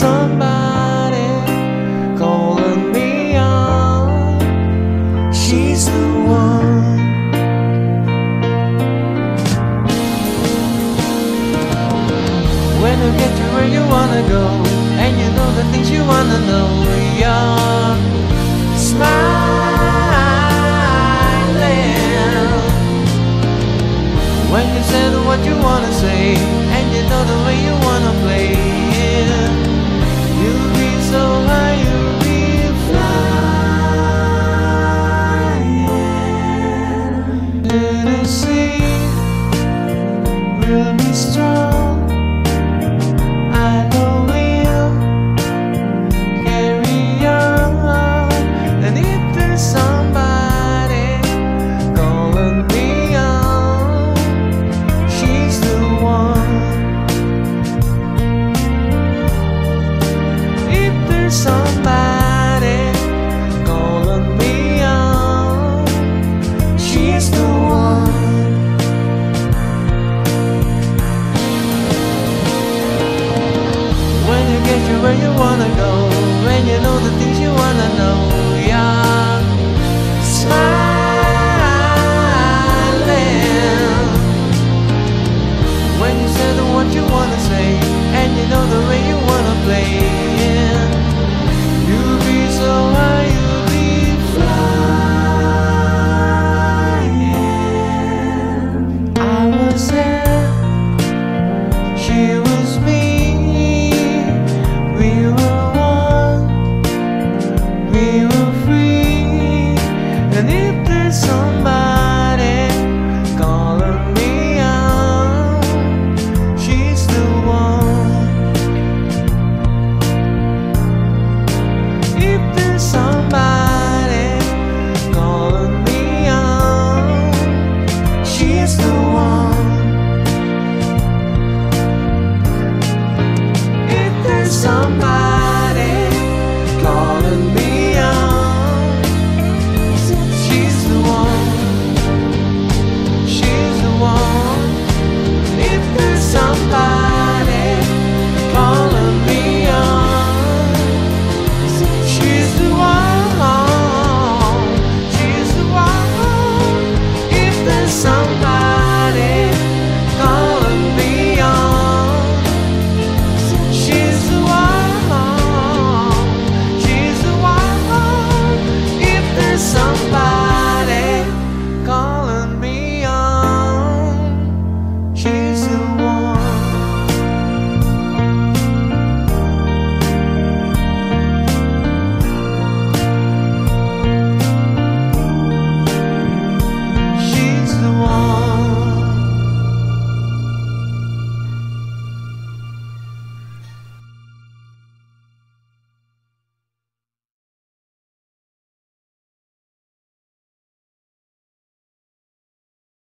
somebody calling me on, she's the one. When you get to where you wanna go, and you know the things you wanna know, you're smiling. When you said what you wanna say, and you know the way you wanna play, you'll be so high, you'll be flying. Little sea will be strong, I know we'll carry on. And if there's somebody calling me on, she's the one. If there's somebody calling me on, she's the one. When you get to where you wanna go, when you know the things you wanna know, you're smiling. When you said what you wanna say, and you know the way you wanna play,